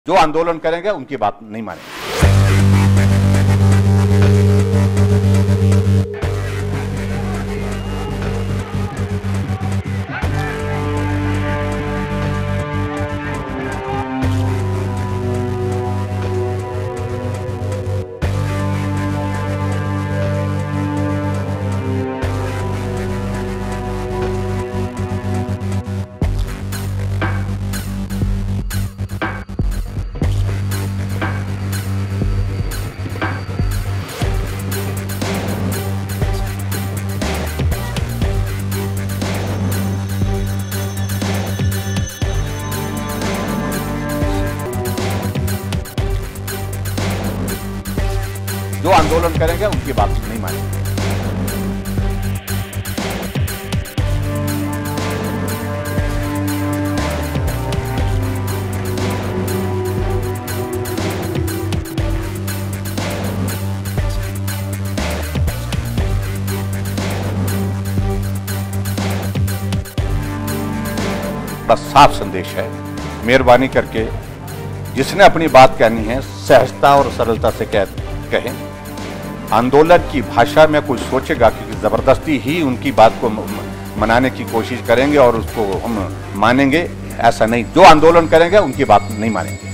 जो आंदोलन करेंगे उनकी बात नहीं मानेंगे। जो आंदोलन करेंगे उनकी बात नहीं मानेंगे। बड़ा साफ संदेश है, मेहरबानी करके जिसने अपनी बात कहनी है सहजता और सरलता से कहें। आंदोलन की भाषा में कोई सोचेगा कि जबरदस्ती ही उनकी बात को मनाने की कोशिश करेंगे और उसको हम मानेंगे, ऐसा नहीं। जो आंदोलन करेंगे उनकी बात नहीं मानेंगे।